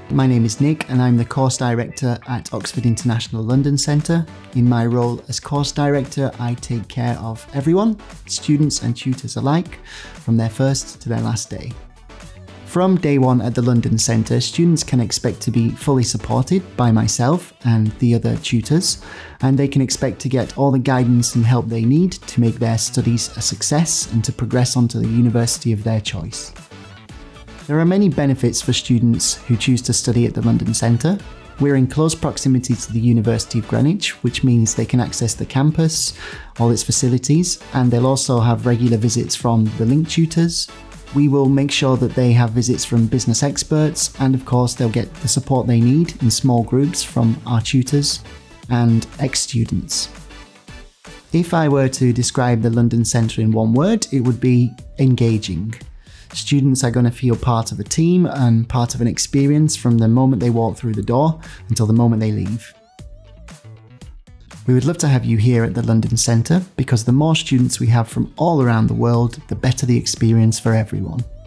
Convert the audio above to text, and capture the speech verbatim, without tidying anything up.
My name is Nick and I'm the Course Director at Oxford International London Centre. In my role as Course Director, I take care of everyone, students and tutors alike, from their first to their last day. From day one at the London Centre, students can expect to be fully supported by myself and the other tutors, and they can expect to get all the guidance and help they need to make their studies a success and to progress onto the university of their choice. There are many benefits for students who choose to study at the London Centre. We're in close proximity to the University of Greenwich, which means they can access the campus, all its facilities, and they'll also have regular visits from the link tutors. We will make sure that they have visits from business experts, and of course they'll get the support they need in small groups from our tutors and ex-students. If I were to describe the London Centre in one word, it would be engaging. Students are going to feel part of a team and part of an experience from the moment they walk through the door until the moment they leave. We would love to have you here at the London Centre because the more students we have from all around the world, the better the experience for everyone.